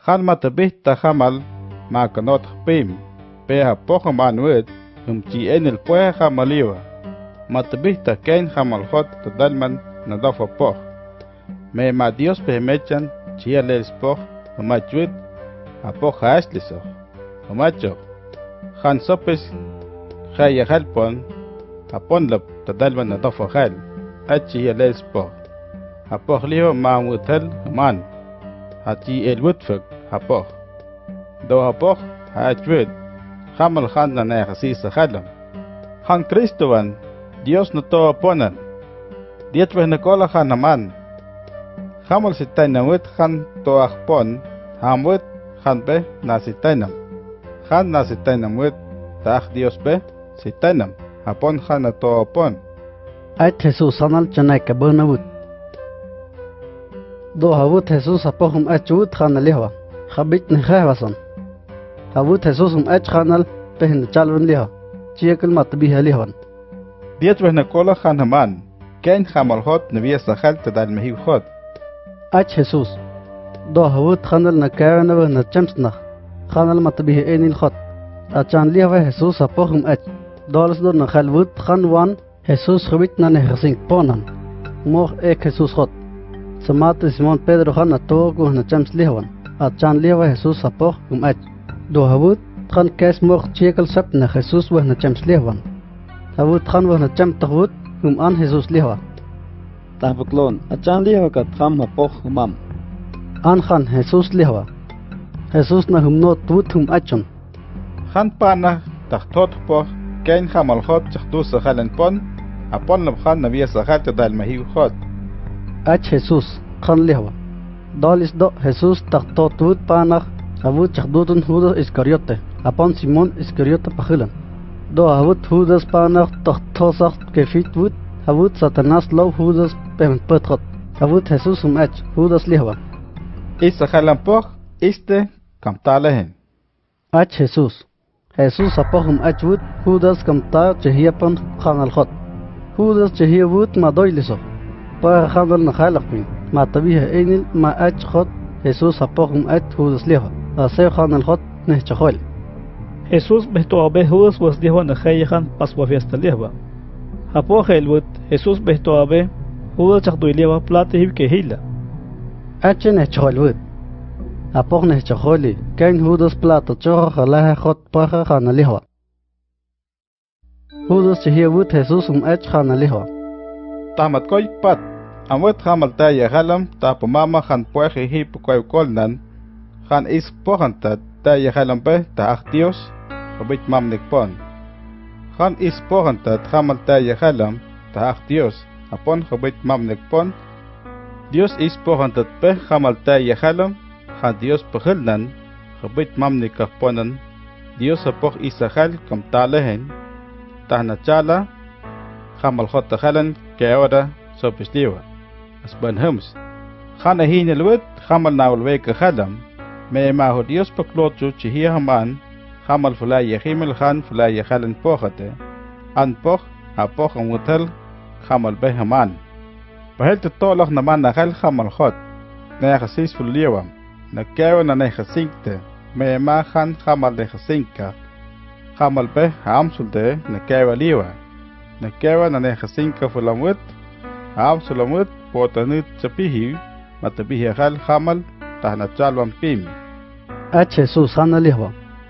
Han matabihta hamal makanot pim. Peha poha manuet chi enil pueha hamaliwa. Matabihta ken hamal hot tadalman nadafa poh. Me ma Dios pehmechan chia les poh machuit a poha asliso. Macho. Han sopes khaya halpon apon lap tadalman nadafa hal. Achi les poh. Apoh liho maamutal man. Hachi elwutfak apoh. Do apoh hachwit. Hamal han na nehasisa halam. Han Kristowan, Dios no to aponan. Dietweh nakola hanaman. Hamal sitainamwit han to akpon. Hamwit han be na sitainam. Han na sitainamwit taach Dios be sitainam. Apon han na to apon. Ait Jesús anal chanayka bernawut. Do hawut Jesús apohum achut hanalihwa. Habit nehwasan. Hawut Jesús ach hanal pehen chalwan liha. Chiekal matbiha lihan. Dietweh nakola hanaman. Ken hamal hot nevia sahal tadal mehiw hot. Ach Jesús. Do hawut hanal nakawana na chamsnach. Hanal matbiha enil hot. Achan liha Jesús apohum ach. Dolas do nakhalwut hanwan Jesús habit na nehasing ponan. Moh Jesús hot. Samat Simón Pedro hana togo na chams lihawan. Achan liha Jesús apoh ach. Do hawut khan kes moch chiekal sap na Jesús wah na chams lihawan. Hawut khan wah na cham tahut an Jesús lihawa. Tahbuklon, achan lihawa kat kham apoh mam. An khan Jesús lihawa. Jesús na humno tut achon. Han pana tahtot poh ken hamal hot chahtu sahalen pon. Apon lab khan nevia sahal tadal mehiw hot. Ach Jesús khan lihawa. Dalis do Jesús tahtot tut panach. Hawut chakdutun Judas Iscariote, apon Simón Iscariote pahilan. Do hawut Judas panach tochtosach kefit wut, hawut Satanas low Judas petrot. Hawut Jesús ach Judas lihawa. Isa halan poh, iste kamtalehen. Ach Jesús. Jesús apohum ach wut, Judas kamta chehiapan khanal hot. Judas chehia wut madoiliso. Pa khanal nakhalakpin, matabiha enil ma ach hot. Jesús apohum ach Judas lihawa. Aseo khanal hot nehchahol. Jesús behto abe Judas was dijo na khayahan paswa fiesta lihawa. Apo helwut Jesús behto abe Judas chakduiliwa plata hibke hila. Ache nehchahol wut. Apoh nehchaholi kain Judas plata choha khalaha hot paha khanalihawa. Judas chihia wut Jesús ach khanalihawa. Tahmat koy pat. Amwet hamal taya halam tapumama han puehe hip koy kolnan. Han is pohanta taya halam pe taach Dios. Habit mamnik pon. Han is pohanta hamal taya halam taach Dios. Apon habit mamnik pon. Dios is pohanta pe hamal taya halam. Han Dios pahilnan. Habit mamnik ponan. Dios apoh isahal kam talehen. Tahna chala. Hamal hota halan keora sopisliwa. Asban hums. Hana hinelwet hamal nawalweke halam. Me maho Dios paklotu chihia haman. Hamal fulaya himel han fulaya halan pohate. An poh apoh amutal hamal be haman. Pahel te tolok naman na hal hamal hot. Na yahasis fuliwam. Na kewa na nehasinkte. Me ma han hamal nehasinka. Hamal be hamsulde na kewa liwa. Na kewa na nehasinka fulamut. Hamsulamut potanut chapihi. Matabihi hal hamal tahna chalwam pim. Ach Jesús hanalihawa.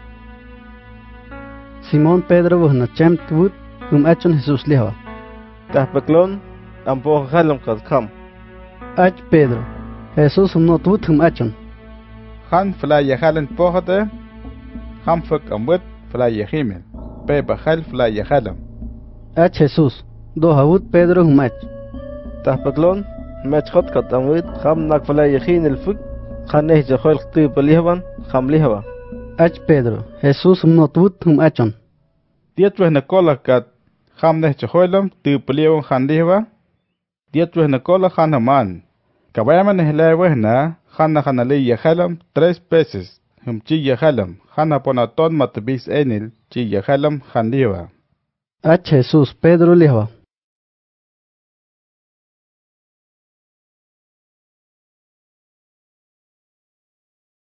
Simón Pedro wah na chamt wut achon Jesús lihawa. Tahbuklon, ampoh halam kat kham. Ach Pedro. Jesús no tut achon. Han flaya halen pohate. Hamfak amwet flaya himel. Peba hal flaya halam. Ach Jesús. Do hawut Pedro ach. Tahbuklon, mach hot kat amwit kham nak flaya khin el fuk. Khaneh jahol ktib lihawan kham lihawa. Ach Pedro. Jesús no tut achon. Dietweh nakola kat kham neh chaholam tupaliwan khan lihawa. Dietweh nakola khan haman. Kawayaman nehleweh na khana khanali yahalam 3 pesos. Humchi yahalam. Khana ponaton matabis enil chi yahalam khan lihawa. Ach Jesús Pedro lihawa.